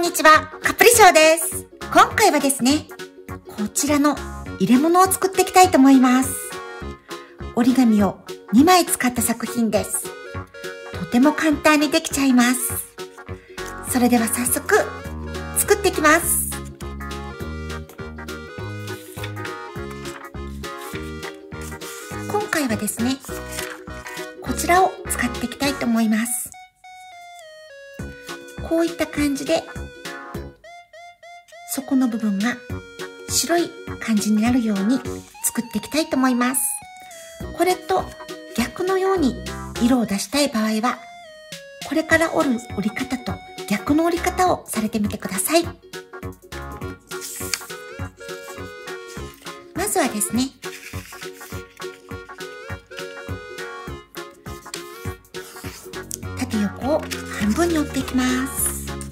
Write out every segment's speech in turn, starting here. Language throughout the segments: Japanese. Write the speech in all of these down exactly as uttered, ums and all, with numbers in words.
んにちは、カプリショーです。今回はですね、こちらの入れ物を作っていきたいと思います。折り紙をにまい使った作品です。とても簡単にできちゃいます。それでは早速、作っていきます。今回はですね、こちらを使っていきたいと思います。こういった感じで底の部分が白い感じになるように作っていきたいと思います。これと逆のように色を出したい場合は、これから折る折り方と逆の折り方をされてみてください。まずはですね、縦横を半分に折っていきます。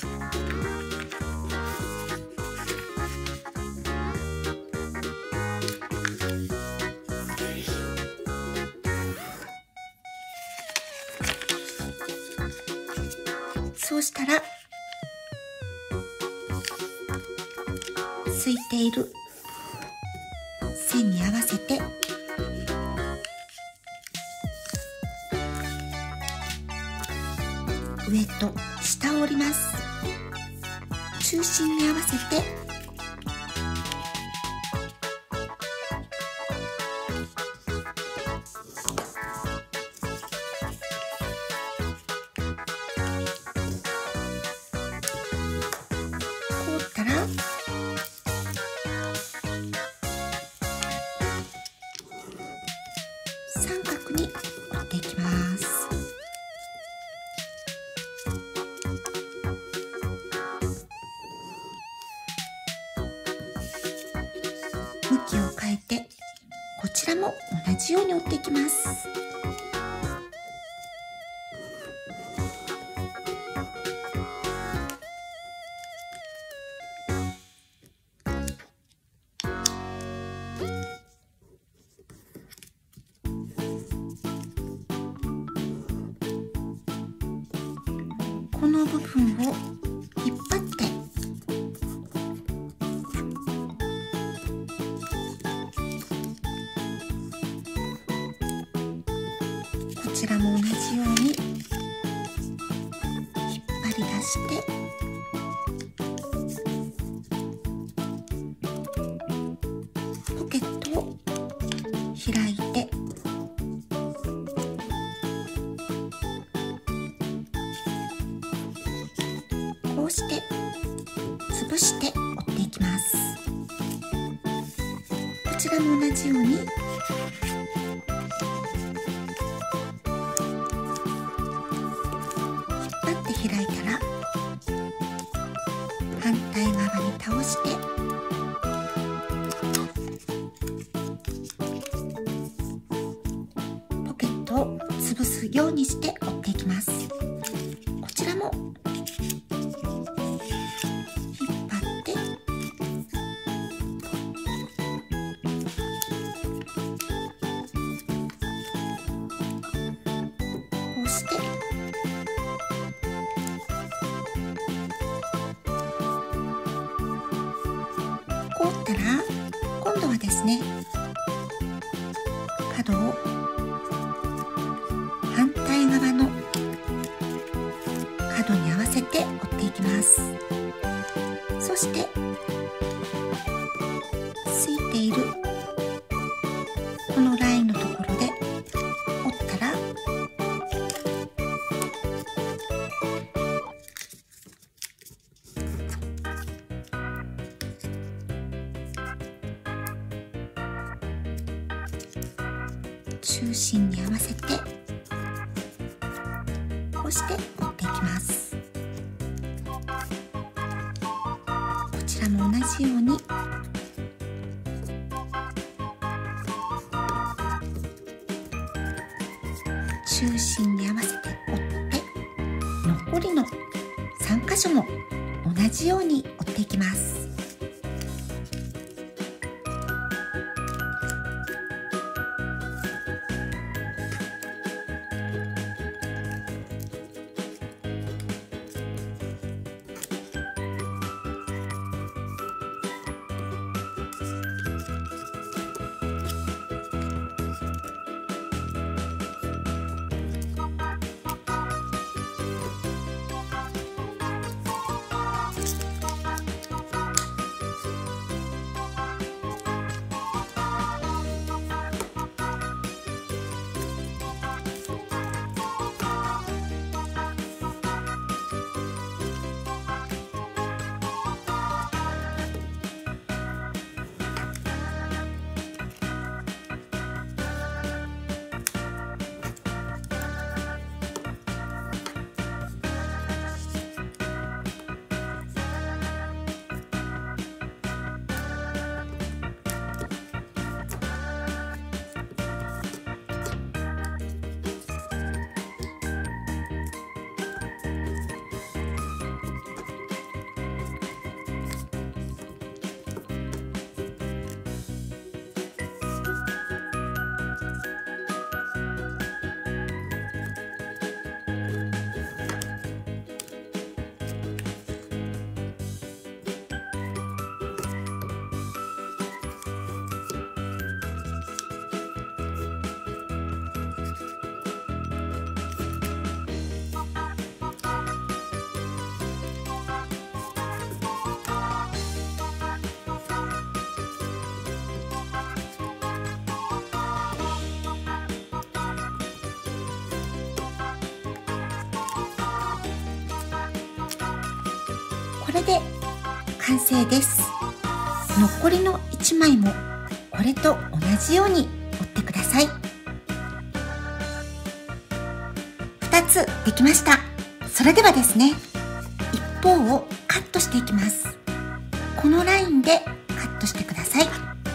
そうしたら、ついている線に合わせて上と下を折ります。中心に合わせてこう折ったら三角に折っていきます。向きを変えてこちらも同じように折っていきます。この部分を引っ張ってこちらも同じように引っ張り出してポケットを開いてこうして潰して折っていきます。こちらも同じように引っ張って開いたら反対側に倒してポケットを潰すようにして折っていきます。こちらもしてこう折ったら今度はですね、角を反対側の角に合わせて折っていきます。そしてついているこのラインのところで折ったら中心に合わせてこうして折っていきます。こちらも同じように中心に合わせて折って残りのさんかしょも同じように折っていきます。 これで完成です。残りのいちまいもこれと同じように折ってください。ふたつできました。それではですね、一方をカットしていきます。このラインでカットしてください。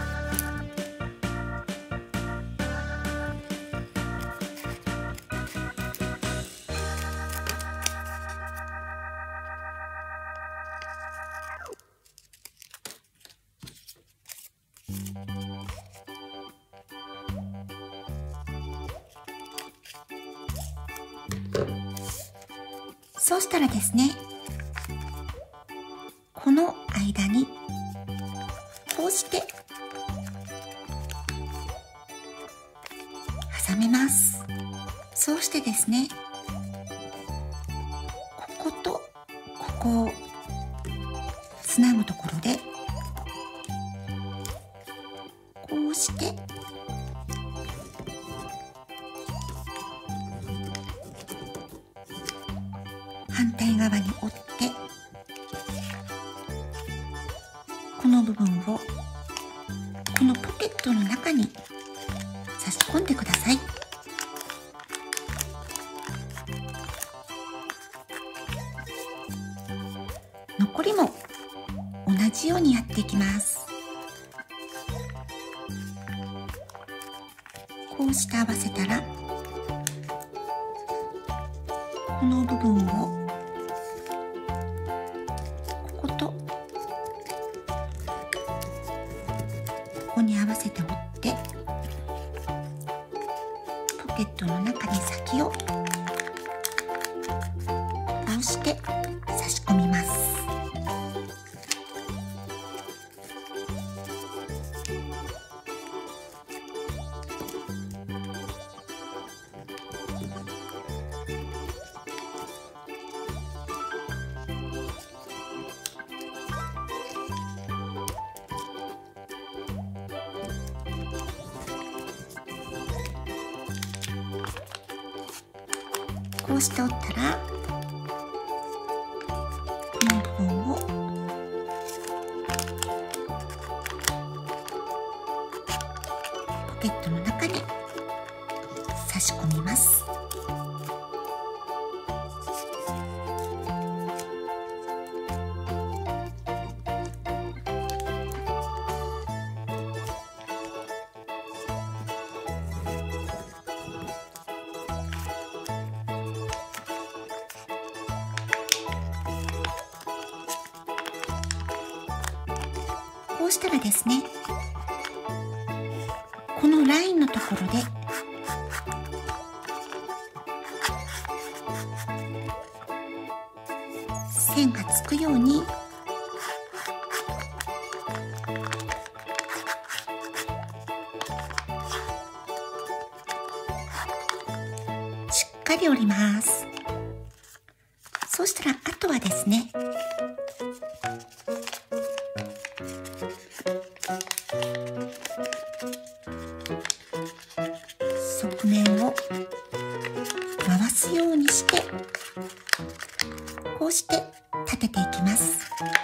そうしたらですね、この間にこうして挟めます。そうしてですね、こことここをつなぐところでこうして反対側に折って、この部分をこのポケットの中に差し込んでください。残りも同じようにやっていきます。こうして合わせたら、この部分をこことここに合わせて折って、ポケットの中に先をこうして差し込みます。こうして折ったら、この部分をポケットの中に差し込みます。こうしたらですね、このラインのところで線がつくようにしっかり折ります。そうしたらあとはですね、側面を回すようにして、こうして立てていきます。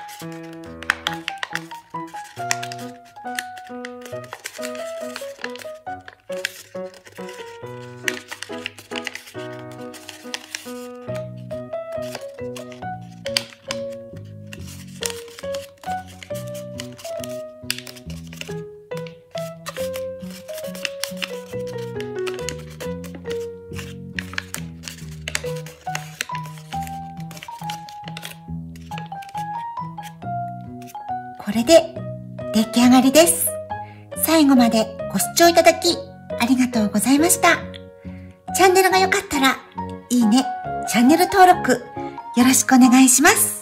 これで出来上がりです。最後までご視聴いただきありがとうございました。チャンネルが良かったらいいね、チャンネル登録よろしくお願いします。